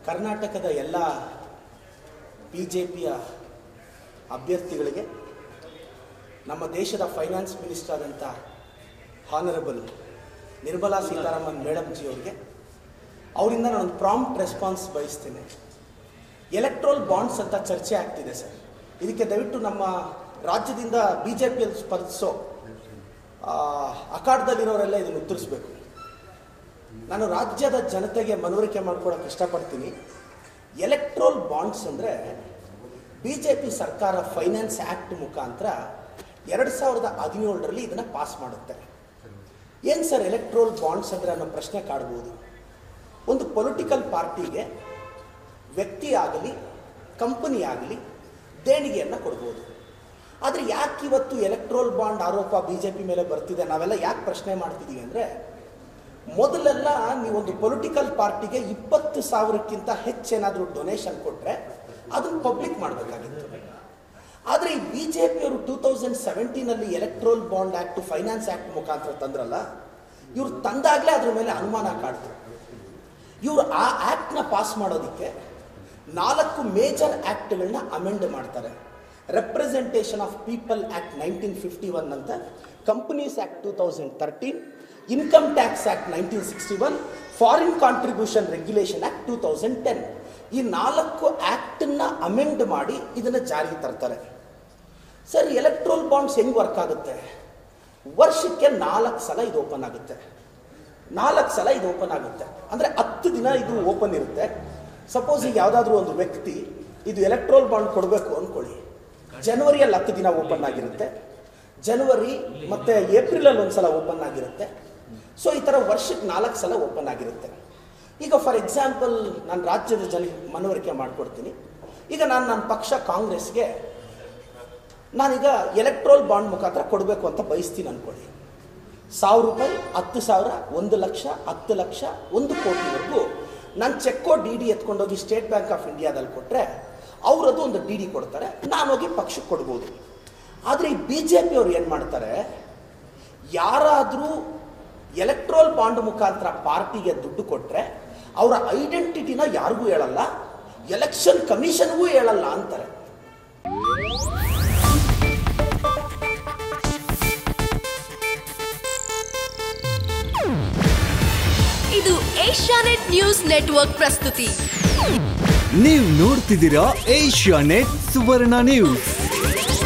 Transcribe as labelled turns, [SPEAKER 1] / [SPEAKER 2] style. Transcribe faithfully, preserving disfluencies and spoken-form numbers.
[SPEAKER 1] ಕರ್ನಾಟಕದ ಎಲ್ಲ ಬಿಜೆಪಿಯ ಅಭ್ಯರ್ಥಿಗಳಿಗೆ ನಮ್ಮ ದೇಶದ ಫೈನಾನ್ಸ್ ಮಿನಿಸ್ಟರ್ ಆದಂಥ ಹಾನರಬಲ್ ನಿರ್ಮಲಾ ಸೀತಾರಾಮನ್ ಮೇಡಮ್ ಜಿ ಅವರಿಗೆ ಅವರಿಂದ ನಾನು ಪ್ರಾಂಪ್ಟ್ ರೆಸ್ಪಾನ್ಸ್ ಬಯಸ್ತೇನೆ. ಎಲೆಕ್ಟ್ರೋಲ್ ಬಾಂಡ್ಸ್ ಅಂತ ಚರ್ಚೆ ಆಗ್ತಿದೆ ಸರ್. ಇದಕ್ಕೆ ದಯವಿಟ್ಟು ನಮ್ಮ ರಾಜ್ಯದಿಂದ ಬಿ ಜೆ ಪಿಯಲ್ಲಿ ಸ್ಪರ್ಧಿಸೋ ಅಖಾಡದಲ್ಲಿರೋರೆಲ್ಲ ಇದನ್ನು ಉತ್ತರಿಸಬೇಕು. ನಾನು ರಾಜ್ಯದ ಜನತೆಗೆ ಮನವರಿಕೆ ಮಾಡ್ಕೊಳಕ್ಕೆ ಇಷ್ಟಪಡ್ತೀನಿ. ಎಲೆಕ್ಟ್ರೋಲ್ ಬಾಂಡ್ಸ್ ಅಂದರೆ ಬಿ ಜೆ ಪಿ ಸರ್ಕಾರ ಫೈನಾನ್ಸ್ ಆ್ಯಕ್ಟ್ ಮುಖಾಂತರ ಎರಡು ಸಾವಿರದ ಹದಿನೇಳರಲ್ಲಿ ಇದನ್ನು ಪಾಸ್ ಮಾಡುತ್ತೆ. ಏನು ಸರ್ ಎಲೆಕ್ಟ್ರೋಲ್ ಬಾಂಡ್ಸ್ ಅಂದರೆ ಅನ್ನೋ ಪ್ರಶ್ನೆ ಕಾಡ್ಬೋದು. ಒಂದು ಪೊಲಿಟಿಕಲ್ ಪಾರ್ಟಿಗೆ ವ್ಯಕ್ತಿ ಆಗಲಿ ಕಂಪನಿ ಆಗಲಿ ದೇಣಿಗೆಯನ್ನು ಕೊಡ್ಬೋದು. ಆದರೆ ಯಾಕೆ ಇವತ್ತು ಎಲೆಕ್ಟ್ರೋಲ್ ಬಾಂಡ್ ಆರೋಪ ಬಿ ಜೆ ಪಿ ಮೇಲೆ ಬರ್ತಿದೆ, ನಾವೆಲ್ಲ ಯಾಕೆ ಪ್ರಶ್ನೆ ಮಾಡ್ತಿದ್ದೀವಿ ಅಂದರೆ, ಮೊದಲೆಲ್ಲ ನೀವೊಂದು ಪೊಲಿಟಿಕಲ್ ಪಾರ್ಟಿಗೆ ಇಪ್ಪತ್ತು ಸಾವಿರಕ್ಕಿಂತ ಹೆಚ್ಚೇನಾದರೂ ಡೊನೇಷನ್ ಕೊಟ್ಟರೆ ಅದನ್ನು ಪಬ್ಲಿಕ್ ಮಾಡಬೇಕಾಗಿತ್ತು. ಆದರೆ ಈ ಬಿ ಜೆ ಪಿಯವರು ಟೂ ತೌಸಂಡ್ ಸೆವೆಂಟೀನಲ್ಲಿ electoral bond act finance act ಮುಖಾಂತರ ತಂದ್ರಲ್ಲ, ಇವರು ತಂದಾಗಲೇ ಅದ್ರ ಮೇಲೆ ಅನುಮಾನ ಕಾಡ್ತು. ಇವರು ಆ ಆ್ಯಕ್ಟ್ನ ಪಾಸ್ ಮಾಡೋದಕ್ಕೆ ನಾಲ್ಕು ಮೇಜರ್ ಆ್ಯಕ್ಟ್ಗಳನ್ನ ಅಮೆಂಡ್ ಮಾಡ್ತಾರೆ. Representation of people act nineteen fifty one ಅಂತ, companies act two thousand thirteen, income tax act nineteen sixty one, foreign contribution regulation act two thousand ten. ಈ ನಾಲ್ಕು ಆ್ಯಕ್ಟನ್ನ ಅಮೆಂಡ್ ಮಾಡಿ ಇದನ್ನು ಜಾರಿಗೆ ತರ್ತಾರೆ. ಸರ್ ಎಲೆಕ್ಟ್ರೋಲ್ ಬಾಂಡ್ಸ್ ಹೆಂಗೆ ವರ್ಕ್ ಆಗುತ್ತೆ? ವರ್ಷಕ್ಕೆ ನಾಲ್ಕು ಸಲ ಇದು ಓಪನ್ ಆಗುತ್ತೆ. ನಾಲ್ಕು ಸಲ ಇದು ಓಪನ್ ಆಗುತ್ತೆ ಅಂದರೆ ಹತ್ತು ದಿನ ಇದು ಓಪನ್ ಇರುತ್ತೆ. ಸಪೋಸ್ ಈಗ ಯಾವುದಾದ್ರೂ ಒಂದು ವ್ಯಕ್ತಿ ಇದು ಎಲೆಕ್ಟ್ರೋಲ್ ಬಾಂಡ್ ಕೊಡಬೇಕು ಅಂದ್ಕೊಳ್ಳಿ, ಜನವರಿಯಲ್ಲಿ ಹತ್ತು ದಿನ ಓಪನ್ ಆಗಿರುತ್ತೆ, ಜನವರಿ ಮತ್ತು ಏಪ್ರಿಲಲ್ಲಿ ಒಂದು ಸಲ ಓಪನ್ ಆಗಿರುತ್ತೆ. ಸೊ ಈ ಥರ ವರ್ಷಕ್ಕೆ ನಾಲ್ಕು ಸಲ ಓಪನ್ ಆಗಿರುತ್ತೆ. ಈಗ ಫಾರ್ ಎಕ್ಸಾಂಪಲ್ ನಾನು ರಾಜ್ಯದ ಜನ ಮನವರಿಕೆ ಮಾಡಿಕೊಡ್ತೀನಿ. ಈಗ ನಾನು ನನ್ನ ಪಕ್ಷ ಕಾಂಗ್ರೆಸ್ಗೆ ನಾನೀಗ ಎಲೆಕ್ಟ್ರೋಲ್ ಬಾಂಡ್ ಮುಖಾಂತರ ಕೊಡಬೇಕು ಅಂತ ಬಯಸ್ತೀನಿ ಅಂದ್ಕೊಳ್ಳಿ. ಸಾವಿರ ರೂಪಾಯಿ, ಹತ್ತು ಸಾವಿರ, ಒಂದು ಲಕ್ಷ, ಹತ್ತು ಲಕ್ಷ, ಒಂದು ಕೋಟಿವರೆಗೂ ನಾನು ಚೆಕ್ಕೋ ಡಿ ಡಿ ಎತ್ಕೊಂಡೋಗಿ ಸ್ಟೇಟ್ ಬ್ಯಾಂಕ್ ಆಫ್ ಇಂಡಿಯಾದಲ್ಲಿ ಕೊಟ್ಟರೆ ಅವರದು ಒಂದು ಡಿ ಡಿ ಕೊಡ್ತಾರೆ, ನಾನೋಗಿ ಪಕ್ಷಕ್ಕೆ ಕೊಡ್ಬೋದು. ಆದರೆ ಈ ಬಿ ಜೆ ಪಿಯವರು ಏನು ಮಾಡ್ತಾರೆ, ಯಾರಾದರೂ ಎಲೆಕ್ಟ್ರೋಲ್ ಬಾಂಡ್ ಮುಖಾಂತರ ಪಾರ್ಟಿಗೆ ದುಡ್ಡು ಕೊಟ್ಟರೆ ಅವರ ಐಡೆಂಟಿಟಿನ ಯಾರಿಗೂ ಹೇಳಲ್ಲ, ಎಲೆಕ್ಷನ್ ಕಮಿಷನ್ಗೂ ಹೇಳಲ್ಲ ಅಂತಾರೆ.
[SPEAKER 2] ಇದು ಏಷ್ಯಾನೆಟ್ ನ್ಯೂಸ್ ನೆಟ್ವರ್ಕ್ ಪ್ರಸ್ತುತಿ.
[SPEAKER 3] ನೀವು ನೋಡ್ತಿದ್ದೀರಾ ಏಷ್ಯಾನೆಟ್ ಸುವರ್ಣ ನ್ಯೂಸ್.